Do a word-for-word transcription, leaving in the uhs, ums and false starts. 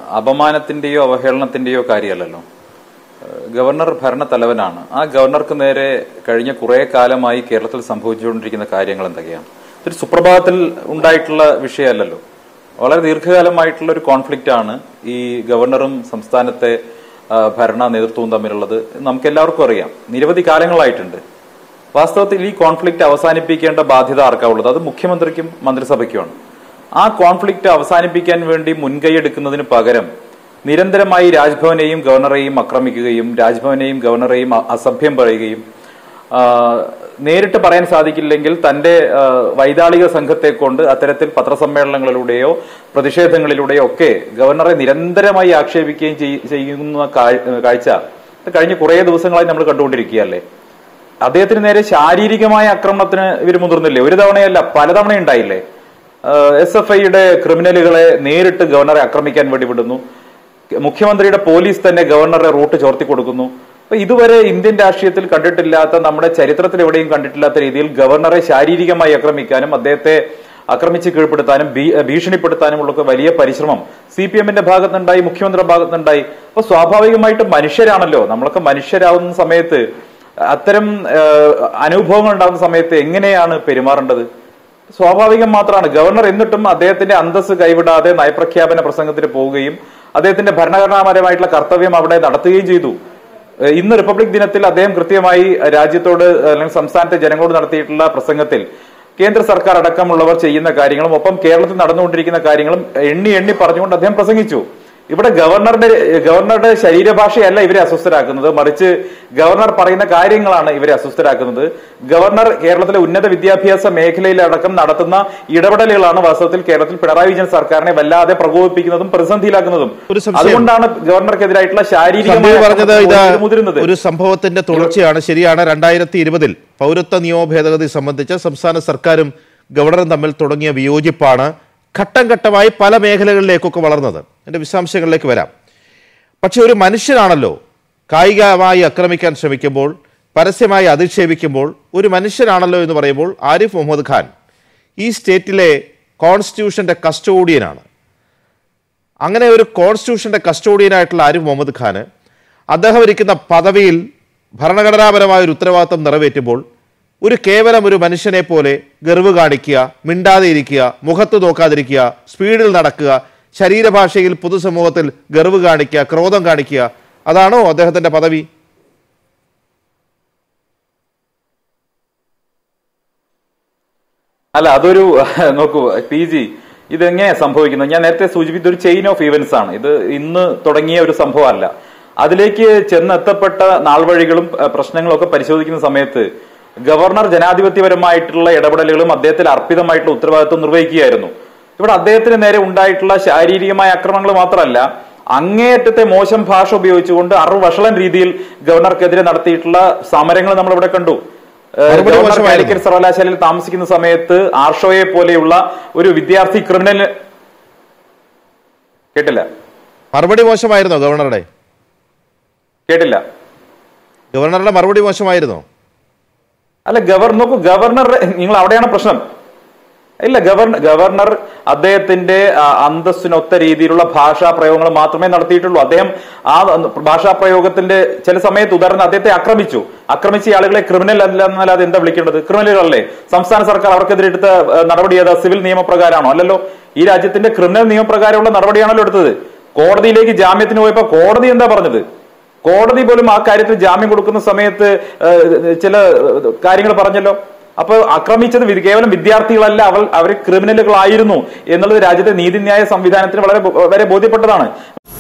അപമാനത്തിന്റെയോ അവഹേളനത്തിന്റെയോ കാര്യമല്ലല്ലോ. ഗവർണർ ഭരണത്തലവനാണ്. ആ ഗവർണർക്ക് നേരെ കഴിഞ്ഞ കുറെ കാലമായി കേരളത്തിൽ സംഭവിച്ചുകൊണ്ടിരിക്കുന്ന കാര്യങ്ങൾ എന്തൊക്കെയാണ്? ഒരു സുപ്രഭാതത്തിൽ ഉണ്ടായിട്ടുള്ള വിഷയമല്ലല്ലോ. വളരെ ദീർഘകാലമായിട്ടുള്ള ഒരു കോൺഫ്ലിക്റ്റ് ആണ് ഈ ഗവർണറും സംസ്ഥാനത്തെ ഭരണ നേതൃത്വവും തമ്മിലുള്ളത്. നമുക്ക് എല്ലാവർക്കും അറിയാം, നിരവധി കാലങ്ങളായിട്ടുണ്ട്. വാസ്തവത്തിൽ ഈ കോൺഫ്ലിക്റ്റ് അവസാനിപ്പിക്കേണ്ട ബാധ്യത ആർക്കാ ഉള്ളത്? അത് മുഖ്യമന്ത്രിക്കും മന്ത്രിസഭയ്ക്കുമാണ്. ആ കോൺഫ്ലിക്റ്റ് അവസാനിപ്പിക്കാൻ വേണ്ടി മുൻകൈയെടുക്കുന്നതിന് പകരം നിരന്തരമായി രാജ്ഭവനെയും ഗവർണറെയും ആക്രമിക്കുകയും രാജ്ഭവനെയും ഗവർണറെയും അസഭ്യം പറയുകയും നേരിട്ട് പറയാൻ സാധിക്കില്ലെങ്കിൽ തന്റെ വൈതാളിക സംഘത്തെ കൊണ്ട് അത്തരത്തിൽ പത്രസമ്മേളനങ്ങളിലൂടെയോ പ്രതിഷേധങ്ങളിലൂടെയോ ഒക്കെ ഗവർണറെ നിരന്തരമായി ആക്ഷേപിക്കുകയും ചെയ്യുന്ന കാഴ്ച കഴിഞ്ഞ കുറെ ദിവസങ്ങളായി നമ്മൾ കണ്ടുകൊണ്ടിരിക്കുകയല്ലേ. അദ്ദേഹത്തിന് നേരെ ശാരീരികമായ ആക്രമണത്തിന് ഇവർ മുതിർന്നില്ലേ? ഒരു തവണയല്ല, പലതവണ ഉണ്ടായില്ലേ? എസ് എഫ് ഐയുടെ ക്രിമിനലുകളെ നേരിട്ട് ഗവർണറെ ആക്രമിക്കാൻ വേണ്ടി വിടുന്നു. മുഖ്യമന്ത്രിയുടെ പോലീസ് തന്നെ ഗവർണറെ റൂട്ട് ചോർത്തി കൊടുക്കുന്നു. അപ്പൊ ഇതുവരെ ഇന്ത്യൻ രാഷ്ട്രീയത്തിൽ കണ്ടിട്ടില്ലാത്ത, നമ്മുടെ ചരിത്രത്തിൽ എവിടെയും കണ്ടിട്ടില്ലാത്ത രീതിയിൽ ഗവർണറെ ശാരീരികമായി ആക്രമിക്കാനും അദ്ദേഹത്തെ ആക്രമിച്ച് കീഴ്പ്പെടുത്താനും ഭീഷണിപ്പെടുത്താനുമുള്ള വലിയ പരിശ്രമം സി പി എമ്മിന്റെ ഭാഗത്തുനിന്നുണ്ടായി, മുഖ്യമന്ത്രിയുടെ ഭാഗത്തുനിന്നുണ്ടായി. അപ്പൊ സ്വാഭാവികമായിട്ടും മനുഷ്യരാണല്ലോ, നമ്മളൊക്കെ മനുഷ്യരാവുന്ന സമയത്ത് അത്തരം അനുഭവങ്ങൾ ഉണ്ടാകുന്ന സമയത്ത് എങ്ങനെയാണ് പെരുമാറേണ്ടത്? സ്വാഭാവികം മാത്രമാണ്. ഗവർണർ എന്നിട്ടും അദ്ദേഹത്തിന്റെ അന്തസ്സ് കൈവിടാതെ നയപ്രഖ്യാപന പ്രസംഗത്തിന് പോവുകയും അദ്ദേഹത്തിന്റെ ഭരണഘടനാപരമായിട്ടുള്ള കർത്തവ്യം അവിടെ നടത്തുകയും ചെയ്തു. ഇന്ന് റിപ്പബ്ലിക് ദിനത്തിൽ അദ്ദേഹം കൃത്യമായി രാജ്യത്തോട് അല്ലെങ്കിൽ സംസ്ഥാനത്തെ ജനങ്ങളോട് നടത്തിയിട്ടുള്ള പ്രസംഗത്തിൽ കേന്ദ്ര സർക്കാർ അടക്കമുള്ളവർ ചെയ്യുന്ന കാര്യങ്ങളും ഒപ്പം കേരളത്തിൽ നടന്നുകൊണ്ടിരിക്കുന്ന കാര്യങ്ങളും എണ്ണി എണ്ണി പറഞ്ഞുകൊണ്ട് അദ്ദേഹം പ്രസംഗിച്ചു. ഇവിടെ ഗവർണറുടെ ഗവർണറുടെ ശരീരഭാഷയല്ല ഇവരെ അസ്വസ്ഥരാക്കുന്നത്, മറിച്ച് ഗവർണർ പറയുന്ന കാര്യങ്ങളാണ് ഇവരെ അസ്വസ്ഥരാക്കുന്നത്. ഗവർണർ കേരളത്തിലെ ഉന്നത വിദ്യാഭ്യാസ മേഖലയിലടക്കം നടത്തുന്ന ഇടപെടലുകളാണ് വാസ്തവത്തിൽ കേരളത്തിൽ പിണറായി വിജയൻ സർക്കാരിനെ വല്ലാതെ പ്രകോപിപ്പിക്കുന്നതും പ്രതിസന്ധിയിലാക്കുന്നതും. അതുകൊണ്ടാണ് ഗവർണർക്കെതിരായിട്ടുള്ള ശാരീരികമായി മുതിരുന്നത്. ഒരു സംഭവത്തിന്റെ തുടർച്ചയാണ്. ശരിയാണ്, രണ്ടായിരത്തി ഇരുപതിൽ പൗരത്വ നിയമ ഭേദഗതി സംബന്ധിച്ച് സംസ്ഥാന സർക്കാരും ഗവർണറും തമ്മിൽ തുടങ്ങിയ വിയോജിപ്പാണ് ഘട്ടം ഘട്ടമായി പല മേഖലകളിലേക്കൊക്കെ വളർന്നത്. എൻ്റെ വിശദാംശങ്ങളിലേക്ക് വരാം. പക്ഷെ ഒരു മനുഷ്യനാണല്ലോ കായികമായി ആക്രമിക്കാൻ ശ്രമിക്കുമ്പോൾ, പരസ്യമായി അധിക്ഷേപിക്കുമ്പോൾ ഒരു മനുഷ്യനാണല്ലോ എന്ന് പറയുമ്പോൾ ആരിഫ് മുഹമ്മദ് ഖാൻ ഈ സ്റ്റേറ്റിലെ കോൺസ്റ്റിറ്റ്യൂഷൻ്റെ കസ്റ്റോഡിയനാണ്. അങ്ങനെ ഒരു കോൺസ്റ്റിറ്റ്യൂഷൻ്റെ കസ്റ്റോഡിയനായിട്ടുള്ള ആരിഫ് മുഹമ്മദ് ഖാന് അദ്ദേഹം ഇരിക്കുന്ന പദവിയിൽ ഭരണഘടനാപരമായ ഒരു ഉത്തരവാദിത്വം നിറവേറ്റുമ്പോൾ ഒരു കേവലം ഒരു മനുഷ്യനെ പോലെ ഗർവ് കാണിക്കുക, മിണ്ടാതെ ഇരിക്കുക, മുഖത്ത് നോക്കാതിരിക്കുക, സ്പീഡിൽ നടക്കുക, ശരീരഭാഷയിൽ പൊതുസമൂഹത്തിൽ ഗർവ് കാണിക്കുക, ക്രോധം കാണിക്കുക, അതാണോ അദ്ദേഹത്തിന്റെ പദവി? അല്ല, അതൊരു നോക്കൂ പി ജി, ഇതെങ്ങനെ സംഭവിക്കുന്നത്? ഞാൻ നേരത്തെ സൂചിപ്പിച്ച ഒരു ചെയിൻ ഓഫ് ഇവന്റ്സ് ആണ് ഇത്. ഇന്ന് തുടങ്ങിയ ഒരു സംഭവമല്ല. അതിലേക്ക് ചെന്നെത്തപ്പെട്ട നാൾവഴികളും പ്രശ്നങ്ങളും ഒക്കെ പരിശോധിക്കുന്ന സമയത്ത് ഗവർണർ ജനാധിപത്യപരമായിട്ടുള്ള ഇടപെടലുകളും അദ്ദേഹത്തിൽ അർപ്പിതമായിട്ടുള്ള ഉത്തരവാദിത്വം നിർവഹിക്കുകയായിരുന്നു. ഇവിടെ അദ്ദേഹത്തിന് നേരെ ഉണ്ടായിട്ടുള്ള ശാരീരികമായ ആക്രമണങ്ങൾ മാത്രമല്ല, അങ്ങേയറ്റത്തെ മോശം ഭാഷ ഉപയോഗിച്ചുകൊണ്ട് അറുവഷളൻ രീതിയിൽ ഗവർണർക്കെതിരെ നടത്തിയിട്ടുള്ള സമരങ്ങൾ നമ്മൾ ഇവിടെ കണ്ടു. ഗവർണർ കാലിക്കറ്റ് സർവകലാശാലയിൽ താമസിക്കുന്ന സമയത്ത് ആർഷോയെ പോലെയുള്ള ഒരു വിദ്യാർത്ഥി ക്രിമിനൽ കേട്ടില്ല. മറുപടി മോശമായിരുന്നോ ഗവർണറുടെ? കേട്ടില്ല. ഗവർണറുടെ മറുപടി മോശമായിരുന്നോ? അല്ല, ഗവർണർ നോക്കൂ, ഗവർണർ നിങ്ങൾ അവിടെയാണ് പ്രശ്നം. ഇല്ല, ഗവർണർ ഗവർണർ അദ്ദേഹത്തിന്റെ അന്തസ്സിനൊത്ത രീതിയിലുള്ള ഭാഷാ പ്രയോഗങ്ങൾ മാത്രമേ നടത്തിയിട്ടുള്ളൂ. അദ്ദേഹം ആ ഭാഷാ പ്രയോഗത്തിന്റെ ചില സമയത്ത് ഉദാഹരണം അദ്ദേഹത്തെ ആക്രമിച്ചു. ആക്രമിച്ച ആളുകളെ ക്രിമിനൽ അല്ല എന്നല്ലാതെ എന്താ വിളിക്കേണ്ടത്? ക്രിമിനലുകളല്ലേ? സംസ്ഥാന സർക്കാർ അവർക്കെതിരെ എടുത്ത നടപടി ഏതാ? സിവിൽ നിയമപ്രകാരമാണോ? അല്ലല്ലോ. ഈ രാജ്യത്തിന്റെ ക്രിമിനൽ നിയമപ്രകാരമുള്ള നടപടിയാണല്ലോ എടുത്തത്. കോടതിയിലേക്ക് ജാമ്യത്തിന് പോയപ്പോ കോടതി എന്താ പറഞ്ഞത്? കോടതി പോലും ആ കാര്യത്തിൽ ജാമ്യം കൊടുക്കുന്ന സമയത്ത് ചില കാര്യങ്ങൾ പറഞ്ഞല്ലോ. അപ്പൊ ആക്രമിച്ചത് കേവലം വിദ്യാർത്ഥികളല്ല, അവർ അവർ ക്രിമിനലുകളായിരുന്നു എന്നുള്ളത് രാജ്യത്തെ നീതിന്യായ സംവിധാനത്തിന് വളരെ വളരെ ബോധ്യപ്പെട്ടതാണ്.